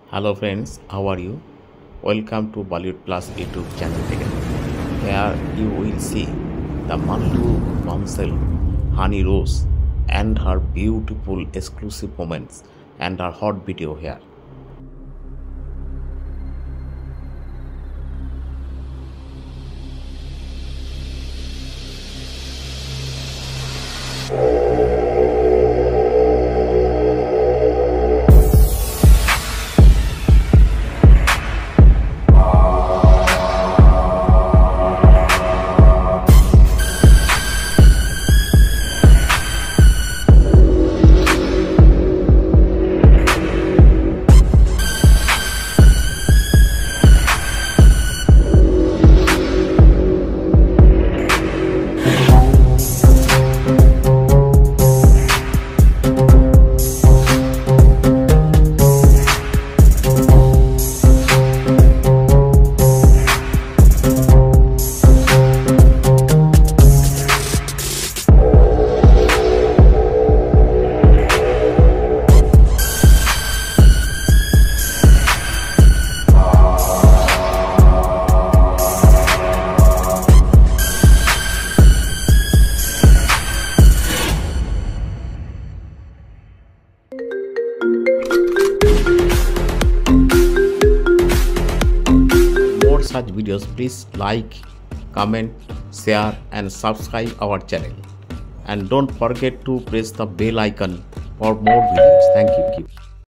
Hello friends, how are you? Welcome to Bollywood Plus YouTube channel again. Here you will see the Mallu, Bombshell, Honey Rose and her beautiful exclusive moments and her hot video here. For such videos, please like, comment, share and subscribe our channel, and don't forget to press the bell icon for more videos. Thank you.